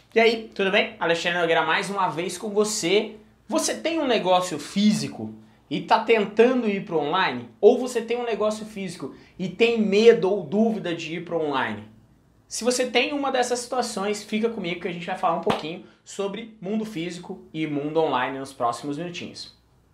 E aí, tudo bem? Alexandre Nogueira mais uma vez com você. Você tem um negócio físico e está tentando ir para o online? Ou você tem um negócio físico e tem medo ou dúvida de ir para o online? Se você tem uma dessas situações, fica comigo que a gente vai falar um pouquinho sobre mundo físico e mundo online nos próximos minutinhos.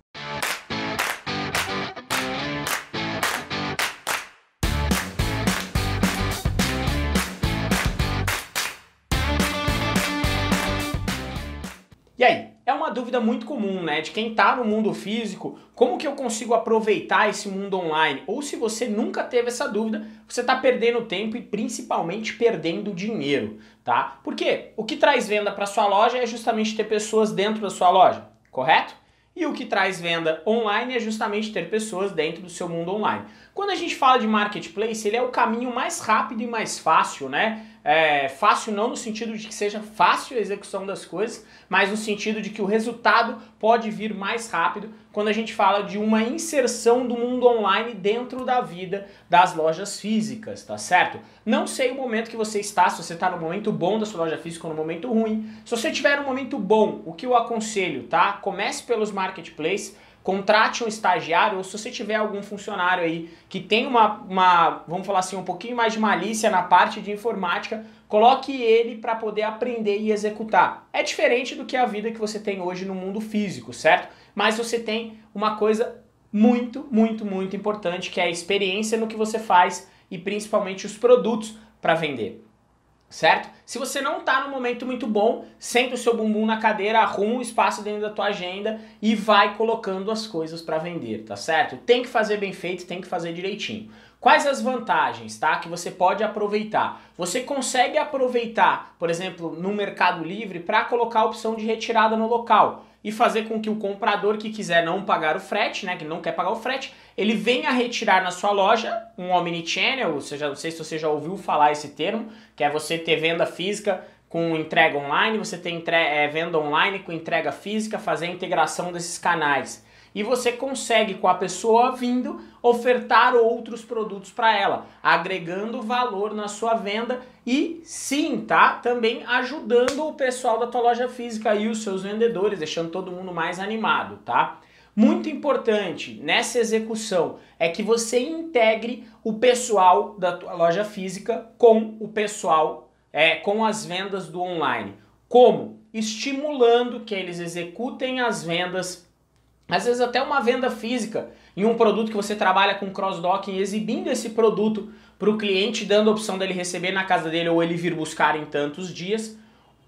E aí, é uma dúvida muito comum, né, de quem está no mundo físico, como que eu consigo aproveitar esse mundo online? Ou se você nunca teve essa dúvida, você está perdendo tempo e principalmente perdendo dinheiro, tá? Porque o que traz venda para sua loja é justamente ter pessoas dentro da sua loja, correto? E o que traz venda online é justamente ter pessoas dentro do seu mundo online. Quando a gente fala de marketplace, ele é o caminho mais rápido e mais fácil, né? Fácil não no sentido de que seja fácil a execução das coisas, mas no sentido de que o resultado pode vir mais rápido quando a gente fala de uma inserção do mundo online dentro da vida das lojas físicas, tá certo? Não sei o momento que você está, se você está no momento bom da sua loja física ou no momento ruim. Se você tiver no momento bom, o que eu aconselho, tá? Comece pelos marketplaces, contrate um estagiário, ou se você tiver algum funcionário aí que tem vamos falar assim, um pouquinho mais de malícia na parte de informática, coloque ele para poder aprender e executar. É diferente do que a vida que você tem hoje no mundo físico, certo? Mas você tem uma coisa muito, muito, muito importante, que é a experiência no que você faz e principalmente os produtos para vender. Certo? Se você não está no momento muito bom, senta o seu bumbum na cadeira, arruma um espaço dentro da tua agenda e vai colocando as coisas para vender, tá certo? Tem que fazer bem feito, tem que fazer direitinho. Quais as vantagens, tá? Que você pode aproveitar? Você consegue aproveitar, por exemplo, no Mercado Livre para colocar a opção de retirada no local e fazer com que o comprador que quiser não pagar o frete, né, que não quer pagar o frete, ele venha retirar na sua loja um omnichannel, ou seja, não sei se você já ouviu falar esse termo, que é você ter venda física com entrega online, você ter venda online com entrega física, fazer a integração desses canais. E você consegue, com a pessoa vindo, ofertar outros produtos para ela, agregando valor na sua venda e sim, tá? Também ajudando o pessoal da tua loja física e os seus vendedores, deixando todo mundo mais animado, tá? Muito importante nessa execução é que você integre o pessoal da tua loja física com o pessoal, com as vendas do online. Como? Estimulando que eles executem as vendas, às vezes até uma venda física em um produto que você trabalha com cross-docking, exibindo esse produto para o cliente, dando a opção dele receber na casa dele ou ele vir buscar em tantos dias,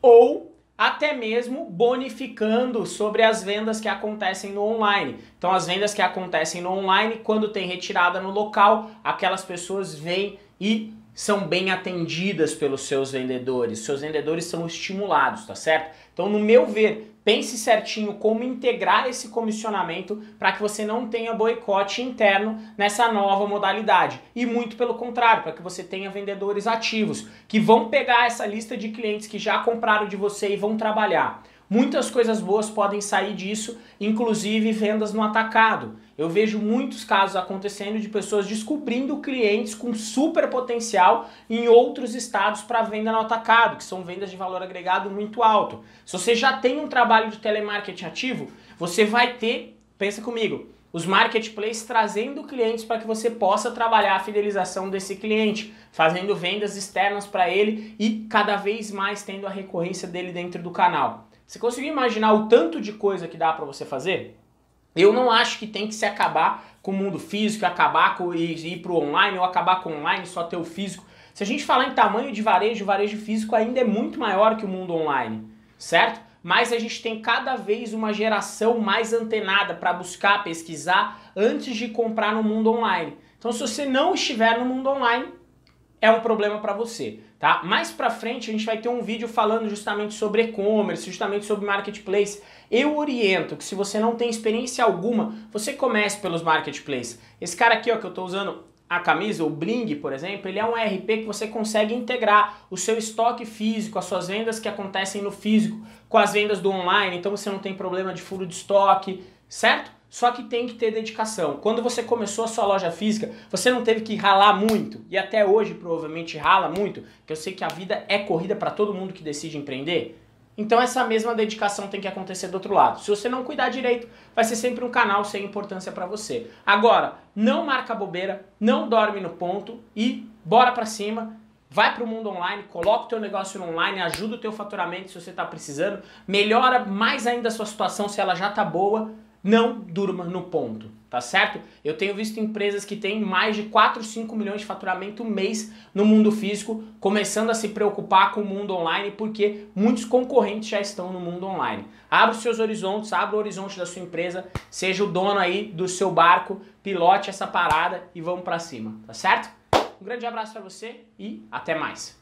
ou até mesmo bonificando sobre as vendas que acontecem no online. Então as vendas que acontecem no online, quando tem retirada no local, aquelas pessoas vêm e são bem atendidas pelos seus vendedores são estimulados, tá certo? Então, no meu ver, pense certinho como integrar esse comissionamento para que você não tenha boicote interno nessa nova modalidade. E muito pelo contrário, para que você tenha vendedores ativos, que vão pegar essa lista de clientes que já compraram de você e vão trabalhar. Muitas coisas boas podem sair disso, inclusive vendas no atacado. Eu vejo muitos casos acontecendo de pessoas descobrindo clientes com super potencial em outros estados para venda no atacado, que são vendas de valor agregado muito alto. Se você já tem um trabalho de telemarketing ativo, você vai ter, pensa comigo, os marketplaces trazendo clientes para que você possa trabalhar a fidelização desse cliente, fazendo vendas externas para ele e cada vez mais tendo a recorrência dele dentro do canal. Você conseguiu imaginar o tanto de coisa que dá para você fazer? Eu não acho que tem que se acabar com o mundo físico, acabar com ir para o online ou acabar com o online só ter o físico. Se a gente falar em tamanho de varejo, o varejo físico ainda é muito maior que o mundo online, certo? Mas a gente tem cada vez uma geração mais antenada para buscar, pesquisar antes de comprar no mundo online. Então se você não estiver no mundo online, é um problema para você, tá? Mais pra frente a gente vai ter um vídeo falando justamente sobre e-commerce, justamente sobre marketplace. Eu oriento que se você não tem experiência alguma, você comece pelos marketplaces. Esse cara aqui, ó, que eu tô usando a camisa, o Bling, por exemplo, ele é um ERP que você consegue integrar o seu estoque físico, as suas vendas que acontecem no físico, com as vendas do online, então você não tem problema de furo de estoque, certo? Só que tem que ter dedicação. Quando você começou a sua loja física, você não teve que ralar muito, e até hoje provavelmente rala muito, que eu sei que a vida é corrida para todo mundo que decide empreender. Então essa mesma dedicação tem que acontecer do outro lado. Se você não cuidar direito, vai ser sempre um canal sem importância para você. Agora, não marca bobeira, não dorme no ponto e bora para cima. Vai para o mundo online, coloca o teu negócio no online, ajuda o teu faturamento se você está precisando, melhora mais ainda a sua situação se ela já está boa, não durma no ponto, tá certo? Eu tenho visto empresas que têm mais de 4, 5 milhões de faturamento mês no mundo físico, começando a se preocupar com o mundo online, porque muitos concorrentes já estão no mundo online. Abra os seus horizontes, abra o horizonte da sua empresa, seja o dono aí do seu barco, pilote essa parada e vamos para cima, tá certo? Um grande abraço para você e até mais.